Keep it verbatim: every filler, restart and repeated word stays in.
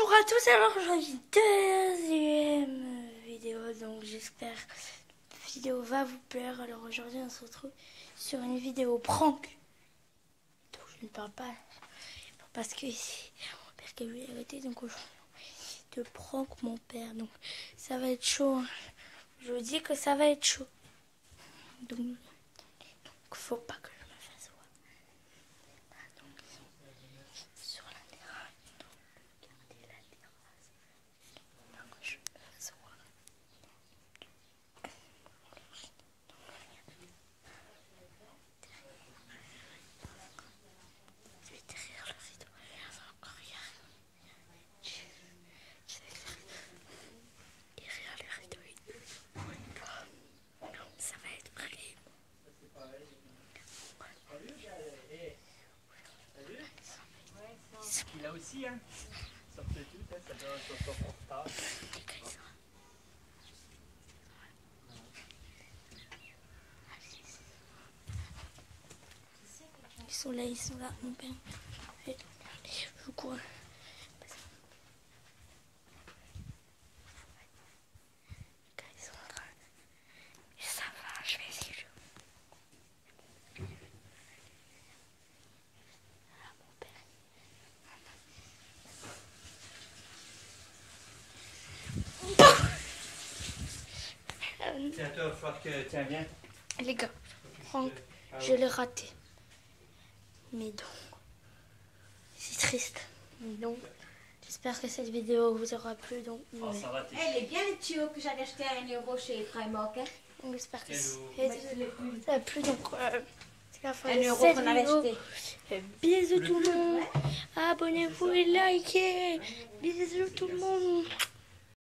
Bonjour à tous, alors aujourd'hui deuxième vidéo, donc j'espère que cette vidéo va vous plaire. Alors aujourd'hui on se retrouve sur une vidéo prank, donc je ne parle pas parce que ici mon père qui a vu l'arrêter, donc aujourd'hui de prank mon père, donc ça va être chaud, hein. Je vous dis que ça va être chaud, donc, donc faut pas que je me fasse voir. Donc, sur la terrasse, donc regardez la terrasse, donc je me fasse voir. Je vais derrière le rideau, encore regarde. Derrière le rideau, ça va être horrible. Il a aussi, hein. Sortez tout, hein, ça doit être confortable. Ils sont là, ils sont là, mon père. Je cours. Ils sont en train. Ça va, je vais essayer. Là, mon père. Tiens, toi, faut que. Tiens, viens. Les gars, Franck, je l'ai raté. Mais donc, c'est triste. Mais donc, j'espère que cette vidéo vous aura plu. Donc, Oh, ça va, t'es. Elle est bien le tuyau que j'avais acheté à un euro chez Primark. Hein? donc j'espère que Hello. ça a plu. Donc, euh, c'est la fin Un de euro cette qu'on avait vidéo. acheté. Euh, Bisous tout le monde. Abonnez-vous et likez. Bisous tout le monde.